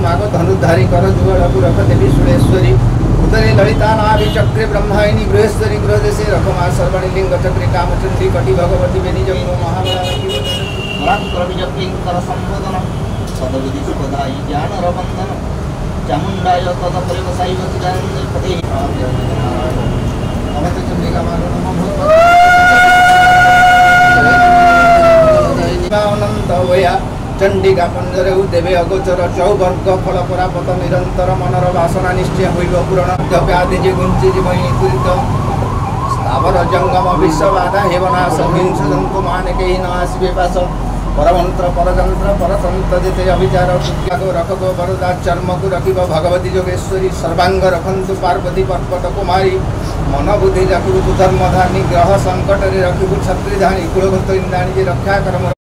माग धनुधारी कर जुगल रख देवी सुरेश्वरी उदरे ललिता नाभि चक्रे ब्रह्मायिनी गृहेश्वरी गृहदेशे रखमा सर्वणि लिंग चक्रे कामचंडी कटी भगवती बेनी जंगो महाबलाकर संबोधन सदविधि सुखदायी ज्ञान रबंधन चामुंडाय तदपरि वसाई वसुदानंद पदे नमस्ते चंडिका मानो नमो अनंत वया चंडिका पंजरे देवे अगोचर चौवर्ग फल परापत निरंतर मनर वासना निश्चय होइब पूरण व्याधि जे गुंचि जीवई तुरित स्थावर जंगम विश्व बाधा हेवना सहिंस जंतु मानके न आसिबे पास परमंत्र परतंत्र परतंत्र जेते अविचार को रखगो वरदा चर्म को रखिब भगवती जोगेश्वरी सर्वांग रखंतु पार्वती पर्वत कुमारी मन बुद्धि जाकुरु धर्म धानी ग्रह संकट रे रखिबु छत्री धानी कुलगत इंद्राणी जे रक्षा करम